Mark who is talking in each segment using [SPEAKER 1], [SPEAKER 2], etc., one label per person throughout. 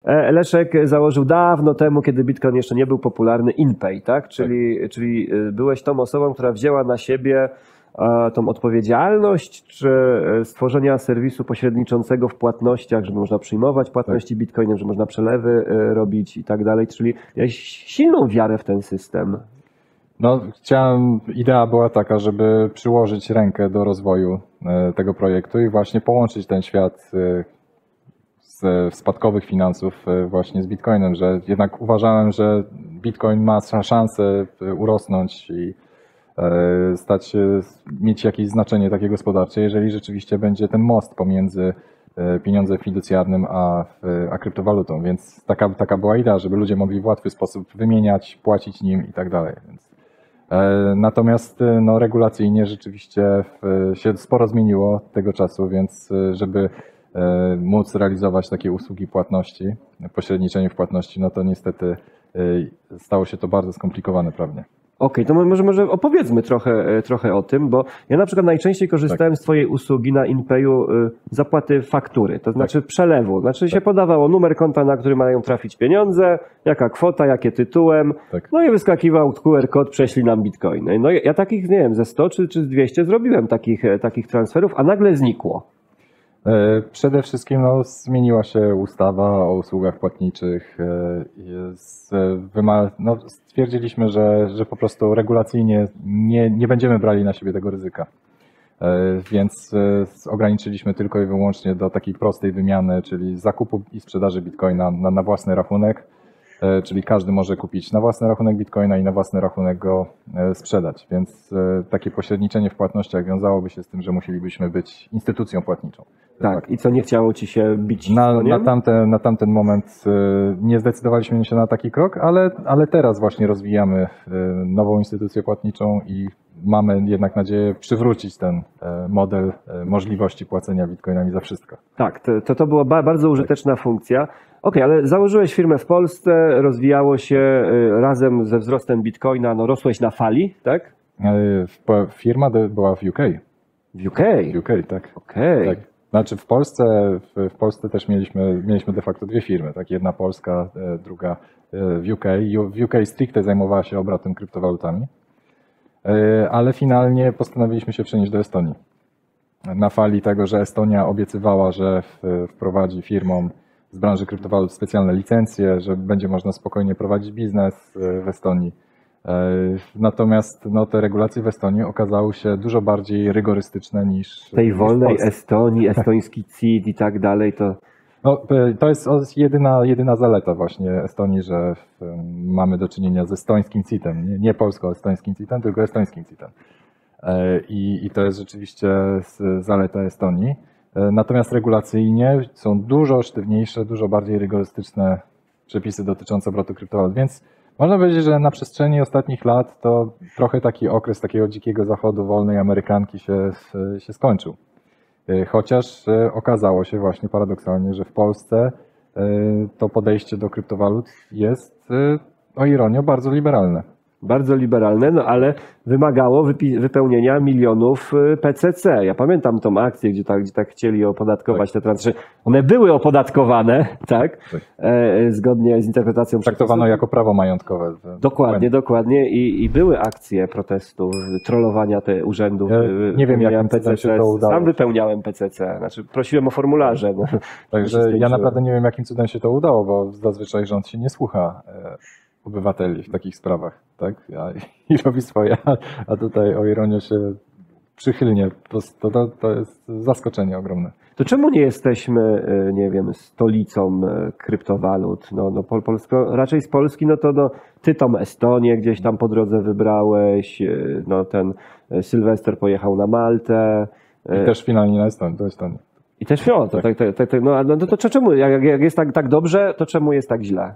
[SPEAKER 1] Leszek założył dawno temu, kiedy Bitcoin jeszcze nie był popularny, InPay, tak? Czyli byłeś tą osobą, która wzięła na siebie tą odpowiedzialność, czy stworzenia serwisu pośredniczącego w płatnościach, żeby można przyjmować płatności Bitcoinem, że można przelewy robić i tak dalej, czyli miałeś silną wiarę w ten system.
[SPEAKER 2] No, idea była taka, żeby przyłożyć rękę do rozwoju tego projektu i właśnie połączyć ten świat z spadkowych finansów właśnie z Bitcoinem, że jednak uważałem, że Bitcoin ma szansę urosnąć i mieć jakieś znaczenie takie gospodarcze, jeżeli rzeczywiście będzie ten most pomiędzy pieniądzem fiducjarnym a kryptowalutą, więc taka była idea, żeby ludzie mogli w łatwy sposób wymieniać, płacić nim i tak dalej. Natomiast no, regulacyjnie rzeczywiście się sporo zmieniło od tego czasu, więc żeby móc realizować takie usługi płatności, pośredniczenie w płatności, no to niestety stało się to bardzo skomplikowane prawnie.
[SPEAKER 1] Okej, to może opowiedzmy trochę o tym, bo ja na przykład najczęściej korzystałem z twojej usługi na InPayu zapłaty faktury, to znaczy przelewu. Znaczy się podawało numer konta, na który mają trafić pieniądze, jaka kwota, jakie tytułem, no i wyskakiwał QR kod, prześlij nam bitcoiny. No ja takich, nie wiem, ze 100 czy 200 zrobiłem takich transferów, a nagle znikło.
[SPEAKER 2] Przede wszystkim no, zmieniła się ustawa o usługach płatniczych. Stwierdziliśmy, że po prostu regulacyjnie nie będziemy brali na siebie tego ryzyka. Więc ograniczyliśmy tylko i wyłącznie do takiej prostej wymiany, czyli zakupu i sprzedaży bitcoina na własny rachunek. Czyli każdy może kupić na własny rachunek bitcoina i na własny rachunek go sprzedać. Więc takie pośredniczenie w płatnościach wiązałoby się z tym, że musielibyśmy być instytucją płatniczą.
[SPEAKER 1] Tak, i co, nie chciało ci się bić?
[SPEAKER 2] Na tamten moment nie zdecydowaliśmy się na taki krok, ale teraz właśnie rozwijamy nową instytucję płatniczą i mamy jednak nadzieję przywrócić ten model możliwości płacenia bitcoinami za wszystko.
[SPEAKER 1] Tak, to była bardzo użyteczna funkcja. Okej, ale założyłeś firmę w Polsce, rozwijało się razem ze wzrostem bitcoina, no rosłeś na fali, tak?
[SPEAKER 2] Firma była w UK.
[SPEAKER 1] W UK?
[SPEAKER 2] W UK, tak.
[SPEAKER 1] Okej.
[SPEAKER 2] Tak. Znaczy w Polsce też mieliśmy de facto dwie firmy, tak? Jedna polska, druga w UK. W UK stricte zajmowała się obrotem kryptowalutami, ale finalnie postanowiliśmy się przenieść do Estonii. Na fali tego, że Estonia obiecywała, że wprowadzi firmom z branży kryptowalut specjalne licencje, że będzie można spokojnie prowadzić biznes w Estonii. Natomiast no, te regulacje w Estonii okazały się dużo bardziej rygorystyczne niż
[SPEAKER 1] tej wolnej
[SPEAKER 2] w
[SPEAKER 1] Estonii, estoński CIT i tak dalej, to...
[SPEAKER 2] No, to jest jedyna zaleta właśnie Estonii, że mamy do czynienia z estońskim CIT-em, nie polsko-estońskim CIT-em, tylko estońskim CIT-em. I to jest rzeczywiście zaleta Estonii. Natomiast regulacyjnie są dużo sztywniejsze, dużo bardziej rygorystyczne przepisy dotyczące obrotu kryptowalut, więc można powiedzieć, że na przestrzeni ostatnich lat to trochę taki okres takiego dzikiego zachodu, wolnej Amerykanki się skończył. Chociaż okazało się właśnie paradoksalnie, że w Polsce to podejście do kryptowalut jest, o ironię, bardzo liberalne.
[SPEAKER 1] Bardzo liberalne, no ale wymagało wypełnienia milionów PCC. Ja pamiętam tą akcję, gdzie tak chcieli opodatkować te transakcje. One były opodatkowane, tak? Zgodnie z interpretacją przepisów.
[SPEAKER 2] Traktowano jako prawo majątkowe.
[SPEAKER 1] Dokładnie. I były akcje protestu, trollowania te urzędów.
[SPEAKER 2] Nie wiem, jakim cudem się to udało.
[SPEAKER 1] Sam wypełniałem PCC, znaczy prosiłem o formularze. No.
[SPEAKER 2] Także ja naprawdę nie wiem, jakim cudem się to udało, bo zazwyczaj rząd się nie słucha obywateli w takich sprawach, tak? I robi swoje, a tutaj o ironię się przychylnie, to jest zaskoczenie ogromne.
[SPEAKER 1] To czemu nie jesteśmy, nie wiem, stolicą kryptowalut? Raczej z Polski, ty tą Estonię gdzieś tam po drodze wybrałeś, ten Sylwester pojechał na Maltę.
[SPEAKER 2] I też finalnie do Estonii.
[SPEAKER 1] I też to czemu, jak jest tak dobrze, to czemu jest tak źle?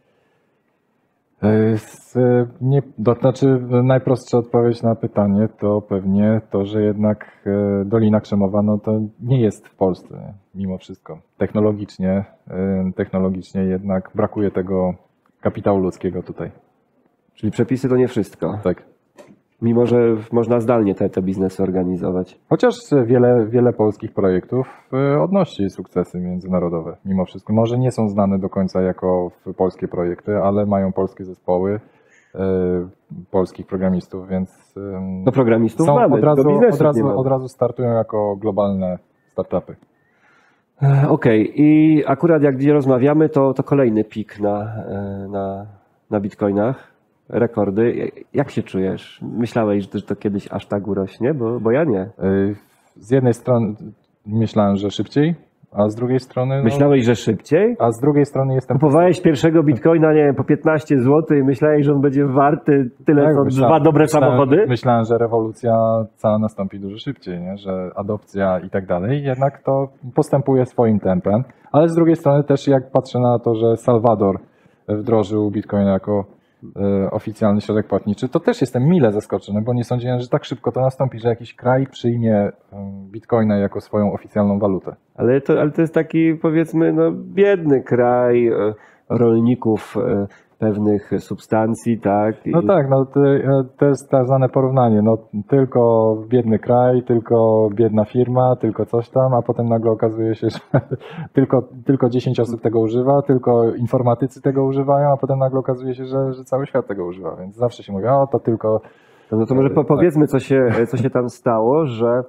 [SPEAKER 2] Najprostsza odpowiedź na pytanie to pewnie to, że jednak Dolina Krzemowa to nie jest w Polsce mimo wszystko. Technologicznie jednak brakuje tego kapitału ludzkiego tutaj.
[SPEAKER 1] Czyli przepisy to nie wszystko.
[SPEAKER 2] Tak.
[SPEAKER 1] Mimo że można zdalnie te biznesy organizować.
[SPEAKER 2] Chociaż wiele polskich projektów odnosi sukcesy międzynarodowe mimo wszystko. Może nie są znane do końca jako polskie projekty, ale mają polskie zespoły, polskich programistów, więc
[SPEAKER 1] Do programistów
[SPEAKER 2] są
[SPEAKER 1] mamy, do biznesu
[SPEAKER 2] od razu startują jako globalne startupy.
[SPEAKER 1] Okej, i akurat jak gdzie rozmawiamy, to kolejny pik na bitcoinach, rekordy. Jak się czujesz? Myślałeś, że to kiedyś aż tak urośnie? Bo ja nie.
[SPEAKER 2] Z jednej strony myślałem, że szybciej, a z drugiej strony... No,
[SPEAKER 1] Myślałeś, że szybciej?
[SPEAKER 2] a z drugiej strony jestem...
[SPEAKER 1] Kupowałeś pierwszego bitcoina, nie wiem, po 15 zł i myślałeś, że on będzie warty tyle,
[SPEAKER 2] Tak,
[SPEAKER 1] co dwa dobre samochody?
[SPEAKER 2] Myślałem, że rewolucja cała nastąpi dużo szybciej, nie? Że adopcja i tak dalej, jednak to postępuje swoim tempem, ale z drugiej strony też jak patrzę na to, że Salwador wdrożył Bitcoin jako oficjalny środek płatniczy, to też jestem mile zaskoczony, bo nie sądziłem, że tak szybko to nastąpi, że jakiś kraj przyjmie Bitcoina jako swoją oficjalną walutę.
[SPEAKER 1] Ale to jest taki, powiedzmy, no, biedny kraj rolników pewnych substancji, tak?
[SPEAKER 2] No tak, no to jest tak zwane porównanie. No, tylko biedny kraj, tylko biedna firma, tylko coś tam, a potem nagle okazuje się, że tylko 10 osób tego używa, tylko informatycy tego używają, a potem nagle okazuje się, że cały świat tego używa. Więc zawsze się mówi, o to tylko...
[SPEAKER 1] No to może powiedzmy, co się tam stało, że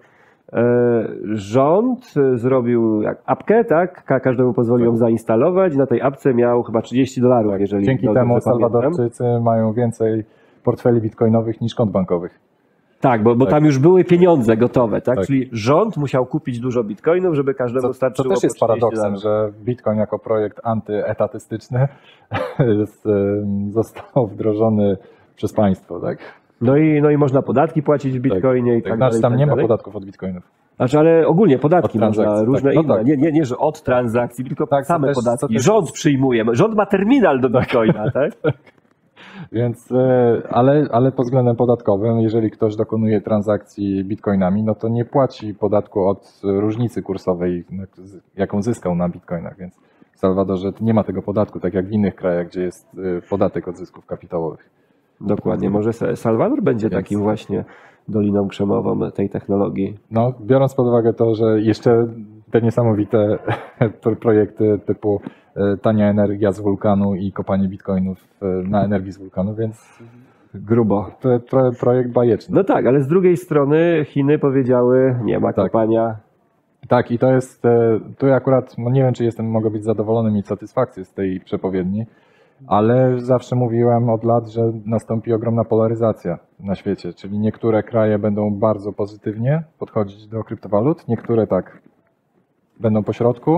[SPEAKER 1] rząd zrobił apkę, tak? Każdemu pozwolił ją zainstalować. Na tej apce miał chyba $30, jeżeli
[SPEAKER 2] Dzięki
[SPEAKER 1] dobrze
[SPEAKER 2] temu
[SPEAKER 1] pamiętam.
[SPEAKER 2] Salwadorczycy mają więcej portfeli bitcoinowych niż kont bankowych.
[SPEAKER 1] Tak, bo tam już były pieniądze gotowe, tak?
[SPEAKER 2] Tak.
[SPEAKER 1] Czyli rząd musiał kupić dużo bitcoinów, żeby każdemu starczyło.
[SPEAKER 2] To też jest
[SPEAKER 1] po $30.
[SPEAKER 2] paradoksem, że Bitcoin jako projekt antyetatystyczny został wdrożony przez państwo, tak?
[SPEAKER 1] No i można podatki płacić w bitcoinie i tak dalej.
[SPEAKER 2] Znaczy tam
[SPEAKER 1] i tak
[SPEAKER 2] nie ma
[SPEAKER 1] dalej.
[SPEAKER 2] podatków od bitcoinów.
[SPEAKER 1] Znaczy, ale ogólnie podatki
[SPEAKER 2] Od
[SPEAKER 1] można,
[SPEAKER 2] transakcji,
[SPEAKER 1] różne
[SPEAKER 2] tak. No
[SPEAKER 1] inne.
[SPEAKER 2] tak.
[SPEAKER 1] Nie, że od transakcji, tylko
[SPEAKER 2] Tak,
[SPEAKER 1] same
[SPEAKER 2] co też-
[SPEAKER 1] podatki.
[SPEAKER 2] co też-
[SPEAKER 1] Rząd przyjmuje. Rząd ma terminal do bitcoina, tak?
[SPEAKER 2] Więc, ale pod względem podatkowym, jeżeli ktoś dokonuje transakcji bitcoinami, no to nie płaci podatku od różnicy kursowej, jaką zyskał na bitcoinach. Więc w Salwadorze nie ma tego podatku, tak jak w innych krajach, gdzie jest podatek od zysków kapitałowych.
[SPEAKER 1] Dokładnie. Może Salwador będzie
[SPEAKER 2] Więc-
[SPEAKER 1] takim właśnie doliną krzemową tej technologii.
[SPEAKER 2] No, biorąc pod uwagę to, że jeszcze te niesamowite projekty typu tania energia z wulkanu i kopanie bitcoinów na energii z wulkanu, więc
[SPEAKER 1] Grubo.
[SPEAKER 2] projekt bajeczny.
[SPEAKER 1] No tak, ale z drugiej strony Chiny powiedziały, nie ma
[SPEAKER 2] Tak.
[SPEAKER 1] kopania.
[SPEAKER 2] Tak, i to jest, tu akurat, no nie wiem, czy mogę być zadowolony, mieć satysfakcję z tej przepowiedni, ale zawsze mówiłem od lat, że nastąpi ogromna polaryzacja na świecie, czyli niektóre kraje będą bardzo pozytywnie podchodzić do kryptowalut, niektóre tak będą pośrodku,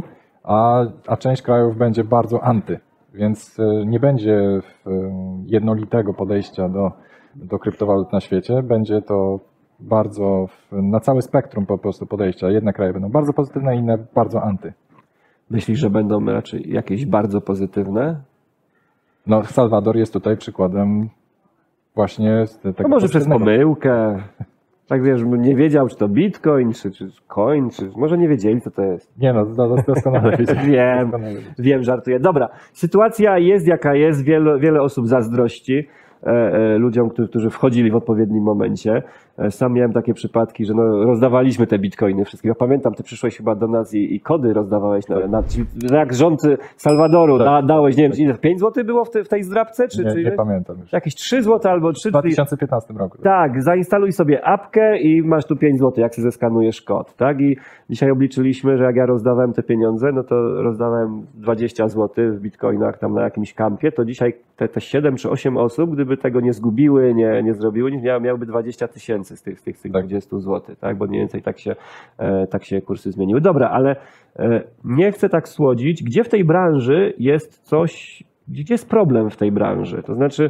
[SPEAKER 2] a część krajów będzie bardzo anty, więc nie będzie jednolitego podejścia do kryptowalut na świecie, będzie to bardzo na całe spektrum po prostu podejścia. Jedne kraje będą bardzo pozytywne, inne bardzo anty.
[SPEAKER 1] Myślisz, że będą raczej jakieś bardzo pozytywne?
[SPEAKER 2] No, Salwador jest tutaj przykładem właśnie tego
[SPEAKER 1] No może przez
[SPEAKER 2] pozytywnego.
[SPEAKER 1] pomyłkę. Tak wiesz, nie wiedział, czy to bitcoin, czy coin, czy może nie wiedzieli, co to jest.
[SPEAKER 2] Nie no, doskonale wiecie.
[SPEAKER 1] Wiem,
[SPEAKER 2] Doskonale wiecie.
[SPEAKER 1] wiem, żartuję. Dobra, sytuacja jest jaka jest, wiele osób zazdrości ludziom, którzy wchodzili w odpowiednim momencie. Sam miałem takie przypadki, że no, rozdawaliśmy te bitcoiny wszystkie. Ja pamiętam, ty przyszłeś chyba do nas i kody rozdawałeś. Jak rząd Salwadoru dałeś, nie wiem, ile, 5 zł było w tej zdrabce?
[SPEAKER 2] Nie pamiętam już.
[SPEAKER 1] Jakieś 3 zł albo 3
[SPEAKER 2] W 2015 roku.
[SPEAKER 1] Tak, zainstaluj sobie apkę i masz tu 5 zł, jak się zeskanujesz kod, tak? I dzisiaj obliczyliśmy, że jak ja rozdawałem te pieniądze, no to rozdawałem 20 zł w bitcoinach tam na jakimś kampie, to dzisiaj te 7 czy 8 osób, gdyby tego nie zgubiły, nie zrobiły nic, miałyby 20 000 z tych 20 zł, tak? Bo mniej więcej tak się kursy zmieniły. Dobra, ale nie chcę tak słodzić. Gdzie w tej branży jest coś, gdzie jest problem w tej branży? To znaczy,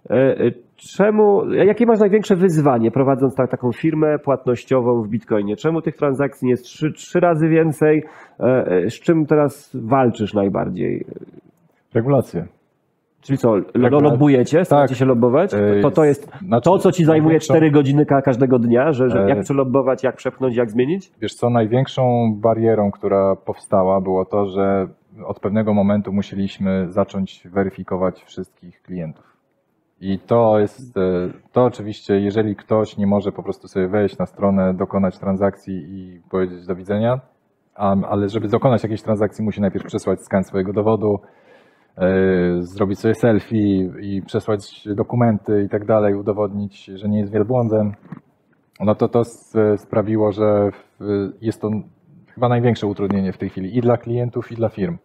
[SPEAKER 1] jakie masz największe wyzwanie prowadząc taką firmę płatnościową w Bitcoinie? Czemu tych transakcji jest 3 razy więcej? Z czym teraz walczysz najbardziej?
[SPEAKER 2] Regulacje.
[SPEAKER 1] Czyli co, lobbujecie? Staracie się lobbować? To jest to, co ci zajmuje 4 godziny każdego dnia, że jak przelobbować, jak przepchnąć, jak zmienić?
[SPEAKER 2] Wiesz co, największą barierą, która powstała, było to, że od pewnego momentu musieliśmy zacząć weryfikować wszystkich klientów. I to jest, to oczywiście, jeżeli ktoś nie może po prostu sobie wejść na stronę, dokonać transakcji i powiedzieć do widzenia, ale żeby dokonać jakiejś transakcji, musi najpierw przesłać skan swojego dowodu, zrobić sobie selfie i przesłać dokumenty i tak dalej, udowodnić, że nie jest wielbłądem, no to sprawiło, że jest to chyba największe utrudnienie w tej chwili i dla klientów, i dla firm,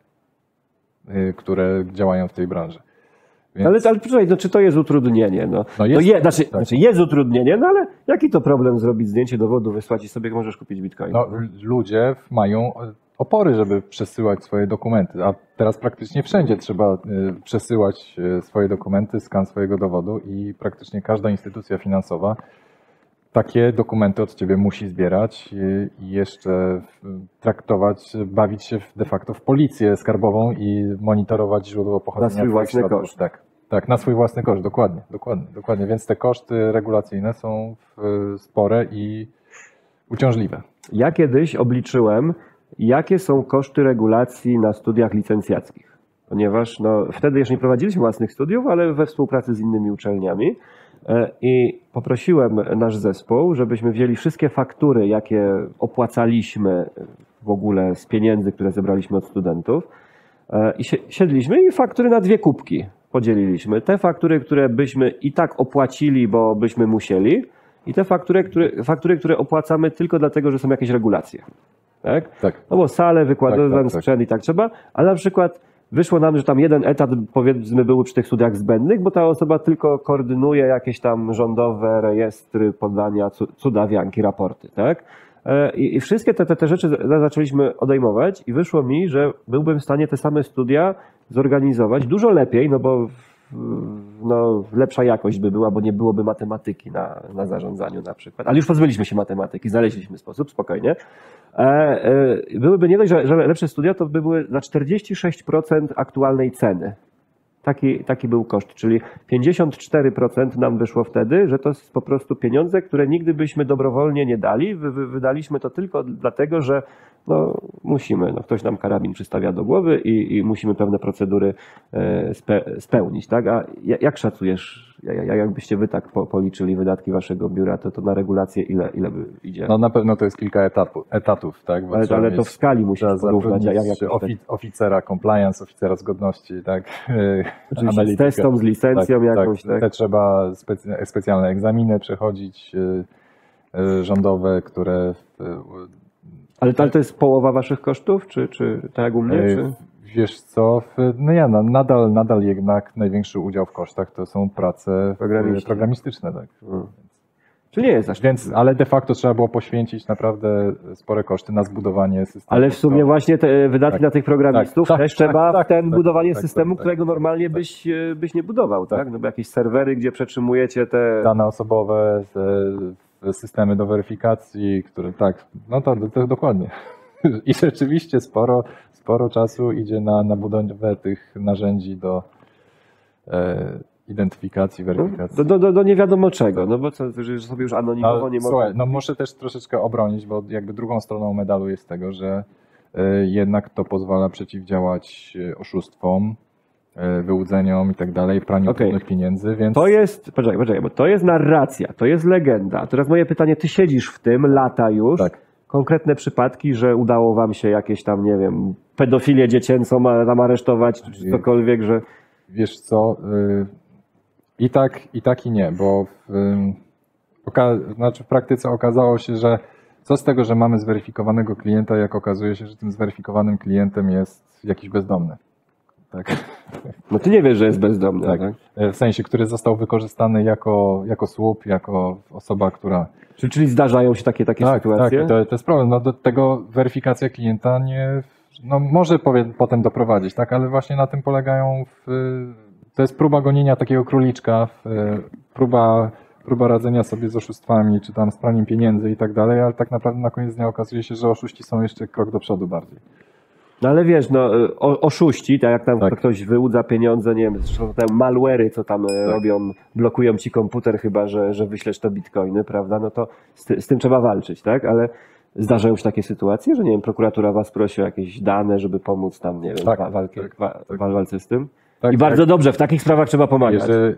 [SPEAKER 2] które działają w tej branży. Więc...
[SPEAKER 1] Ale poczekaj, no, czy to jest utrudnienie? Znaczy jest utrudnienie, no ale jaki to problem zrobić zdjęcie dowodu, wysłać i sobie możesz kupić bitcoin?
[SPEAKER 2] No, ludzie mają opory, żeby przesyłać swoje dokumenty, a teraz praktycznie wszędzie trzeba przesyłać swoje dokumenty, skan swojego dowodu i praktycznie każda instytucja finansowa takie dokumenty od ciebie musi zbierać i jeszcze traktować, bawić się de facto w policję skarbową i monitorować źródło pochodzenia.
[SPEAKER 1] Na swój własny koszt.
[SPEAKER 2] Tak, na swój własny koszt, dokładnie. Więc te koszty regulacyjne są spore i uciążliwe.
[SPEAKER 1] Ja kiedyś obliczyłem, jakie są koszty regulacji na studiach licencjackich. Ponieważ wtedy jeszcze nie prowadziliśmy własnych studiów, ale we współpracy z innymi uczelniami. I poprosiłem nasz zespół, żebyśmy wzięli wszystkie faktury, jakie opłacaliśmy w ogóle z pieniędzy, które zebraliśmy od studentów. I siedliśmy i faktury na 2 kubki podzieliliśmy. Te faktury, które byśmy i tak opłacili, bo byśmy musieli, i te faktury, które opłacamy tylko dlatego, że są jakieś regulacje. Tak?
[SPEAKER 2] Tak.
[SPEAKER 1] No bo salę, wykładową, sprzęt i tak trzeba, ale na przykład wyszło nam, że tam jeden etat, powiedzmy, był przy tych studiach zbędnych, bo ta osoba tylko koordynuje jakieś tam rządowe rejestry, podania, cudawianki, raporty, tak? I wszystkie te rzeczy zaczęliśmy odejmować i wyszło mi, że byłbym w stanie te same studia zorganizować dużo lepiej, no bo lepsza jakość by była, bo nie byłoby matematyki na zarządzaniu na przykład. Ale już pozbyliśmy się matematyki, znaleźliśmy sposób, spokojnie. Byłyby nie dość, że lepsze studia, to by były na 46% aktualnej ceny. Taki był koszt, czyli 54% nam wyszło wtedy, że to jest po prostu pieniądze, które nigdy byśmy dobrowolnie nie dali. Wydaliśmy to tylko dlatego, że musimy. Ktoś nam karabin przystawia do głowy i musimy pewne procedury spełnić. Tak? A jak szacujesz, jakbyście wy tak policzyli wydatki waszego biura, to na regulację ile by idzie?
[SPEAKER 2] No na pewno to jest kilka etatów. Tak?
[SPEAKER 1] Ale to w skali musisz porównać.
[SPEAKER 2] Oficera compliance, oficera zgodności, tak?
[SPEAKER 1] Oczywiście z testą, z licencją jakąś. Tak.
[SPEAKER 2] Te trzeba specjalne egzaminy przechodzić rządowe, które...
[SPEAKER 1] Ale to jest połowa waszych kosztów, czy tak jak u mnie? Czy?
[SPEAKER 2] Wiesz co, nadal jednak największy udział w kosztach to są prace programistyczne. Tak.
[SPEAKER 1] Czyli nie jest aż
[SPEAKER 2] ale de facto trzeba było poświęcić naprawdę spore koszty na zbudowanie systemu.
[SPEAKER 1] Ale w sumie właśnie te wydatki na tych programistów też trzeba w budowanie systemu, którego normalnie byś nie budował, tak? No bo jakieś serwery, gdzie przetrzymujecie te...
[SPEAKER 2] Dane osobowe, systemy do weryfikacji, które to dokładnie. I rzeczywiście sporo czasu idzie na budowę tych narzędzi do identyfikacji, weryfikacji.
[SPEAKER 1] Do nie wiadomo czego, no bo że sobie już anonimowo nie mogę.
[SPEAKER 2] Słuchaj, muszę też troszeczkę obronić, bo jakby drugą stroną medalu jest tego, że jednak to pozwala przeciwdziałać oszustwom, wyłudzeniom i tak dalej, praniu brudnych pieniędzy, więc...
[SPEAKER 1] To jest, poczekaj, bo to jest narracja, to jest legenda. Teraz moje pytanie, ty siedzisz w tym lata już, konkretne przypadki, że udało wam się jakieś tam, nie wiem, pedofilię dziecięcą tam aresztować, czy cokolwiek, że...
[SPEAKER 2] Wiesz co, i tak i nie, bo w praktyce okazało się, że co z tego, że mamy zweryfikowanego klienta, jak okazuje się, że tym zweryfikowanym klientem jest jakiś bezdomny. Tak.
[SPEAKER 1] No ty nie wiesz, że jest bezdomny. Tak.
[SPEAKER 2] W sensie, który został wykorzystany jako słup, jako osoba, która...
[SPEAKER 1] Czyli zdarzają się takie sytuacje?
[SPEAKER 2] Tak, to jest problem. No do tego weryfikacja klienta może potem doprowadzić, tak, ale właśnie na tym polegają to jest próba gonienia takiego króliczka, próba radzenia sobie z oszustwami, czy tam z praniem pieniędzy i tak dalej, ale tak naprawdę na koniec dnia okazuje się, że oszuści są jeszcze krok do przodu bardziej.
[SPEAKER 1] No ale wiesz, oszuści, tak jak tam ktoś wyłudza pieniądze, nie wiem, te malware'y, co tam robią, blokują ci komputer chyba, że wyślesz to bitcoiny, prawda, no to z tym trzeba walczyć, tak, ale zdarzają się takie sytuacje, że nie wiem, prokuratura was prosi o jakieś dane, żeby pomóc tam, nie wiem, walce z tym?
[SPEAKER 2] Tak,
[SPEAKER 1] I bardzo dobrze, w takich sprawach trzeba pomagać.
[SPEAKER 2] Jeżeli,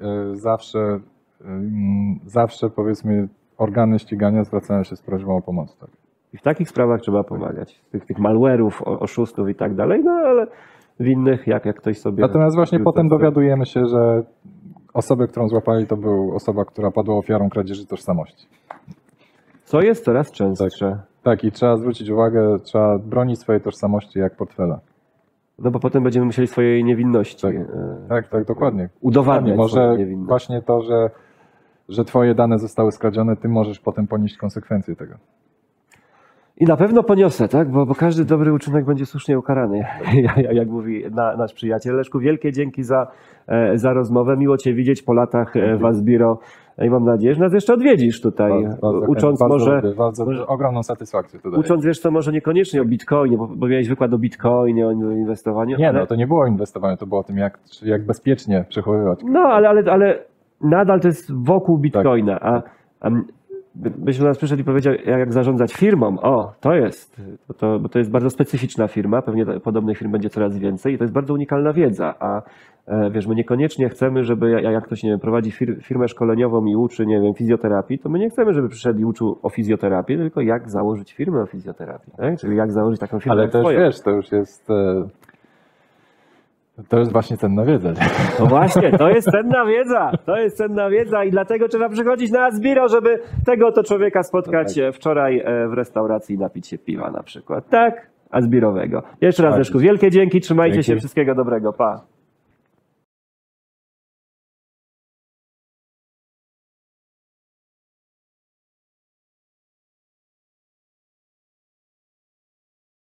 [SPEAKER 2] zawsze powiedzmy organy ścigania zwracają się z prośbą o pomoc. Tak.
[SPEAKER 1] I w takich sprawach trzeba pomagać. Tych malware'ów, oszustów i tak dalej, no ale w innych, jak ktoś sobie...
[SPEAKER 2] Natomiast właśnie
[SPEAKER 1] to
[SPEAKER 2] potem dowiadujemy się, że osobę, którą złapali, to była osoba, która padła ofiarą kradzieży tożsamości.
[SPEAKER 1] Co jest coraz częstsze.
[SPEAKER 2] Tak, i trzeba zwrócić uwagę, trzeba bronić swojej tożsamości jak portfela.
[SPEAKER 1] No bo potem będziemy musieli swojej niewinności
[SPEAKER 2] Tak, dokładnie.
[SPEAKER 1] udowadniać
[SPEAKER 2] Może
[SPEAKER 1] swoją niewinność.
[SPEAKER 2] właśnie to, że twoje dane zostały skradzione, ty możesz potem ponieść konsekwencje tego.
[SPEAKER 1] I na pewno poniosę, tak? Bo każdy dobry uczynek będzie słusznie ukarany, jak mówi nasz przyjaciel. Leszku, wielkie dzięki za rozmowę. Miło Cię widzieć po latach w Asbiro i mam nadzieję, że nas jeszcze odwiedzisz tutaj, ucząc
[SPEAKER 2] bardzo ogromną satysfakcję tutaj.
[SPEAKER 1] Ucząc, wiesz co, może niekoniecznie o Bitcoinie, bo miałeś wykład o Bitcoinie, o inwestowaniu.
[SPEAKER 2] Nie,
[SPEAKER 1] ale...
[SPEAKER 2] no to nie było inwestowanie, to było o tym, jak bezpiecznie przechowywać.
[SPEAKER 1] No, ale nadal to jest wokół Bitcoina,
[SPEAKER 2] tak.
[SPEAKER 1] a byś do nas przyszedł i powiedział, jak zarządzać firmą. O, bo to jest bardzo specyficzna firma, pewnie podobnych firm będzie coraz więcej i to jest bardzo unikalna wiedza, a wiesz, my niekoniecznie chcemy, żeby jak ktoś, nie wiem, prowadzi firmę szkoleniową i uczy, nie wiem, fizjoterapii, to my nie chcemy, żeby przyszedł i uczył o fizjoterapii, tylko jak założyć firmę o fizjoterapii, tak? Czyli jak założyć taką firmę.
[SPEAKER 2] Ale też wiesz, to już jest... To jest właśnie cenna wiedza.
[SPEAKER 1] No właśnie, to jest cenna wiedza i dlatego trzeba przychodzić na Asbiro, żeby tego oto człowieka spotkać wczoraj w restauracji i napić się piwa na przykład. Tak, Asbirowego. Jeszcze raz, Leszku, wielkie dzięki, trzymajcie się, wszystkiego dobrego, pa.